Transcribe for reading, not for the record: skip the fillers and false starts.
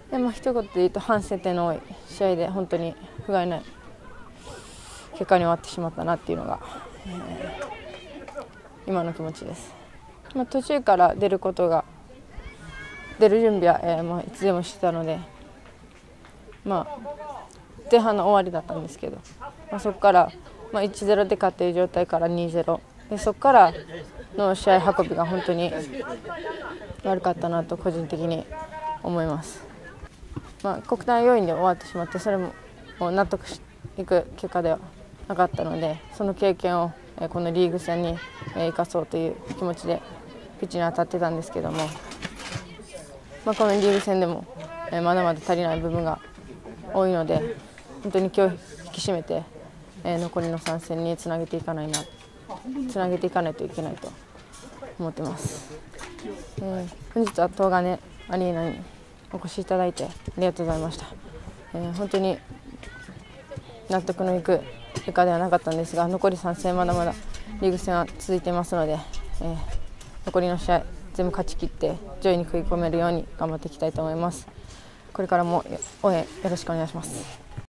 一言で言うと反省点の多い試合で本当に不甲斐ない結果に終わってしまったなっていうのが、今の気持ちです。途中から出る準備は、いつでもしてたので、前半の終わりだったんですけど、そこから、1-0で勝っている状態から2-0で、そこからの試合運びが本当に悪かったなと個人的に思います。国内要因で終わってしまって、それも納得していく結果ではなかったので、その経験をこのリーグ戦に生かそうという気持ちでピッチに当たってたんですけども、このリーグ戦でもまだまだ足りない部分が多いので、本当に気を引き締めて残りの3戦につなげていかないといけないと思ってます。本日は東金アリーナにお越しいただいてありがとうございました。本当に納得のいく結果ではなかったんですが、残り3戦まだまだリーグ戦は続いていますので、残りの試合全部勝ち切って上位に食い込めるように頑張っていきたいと思います。これからも応援よろしくお願いします。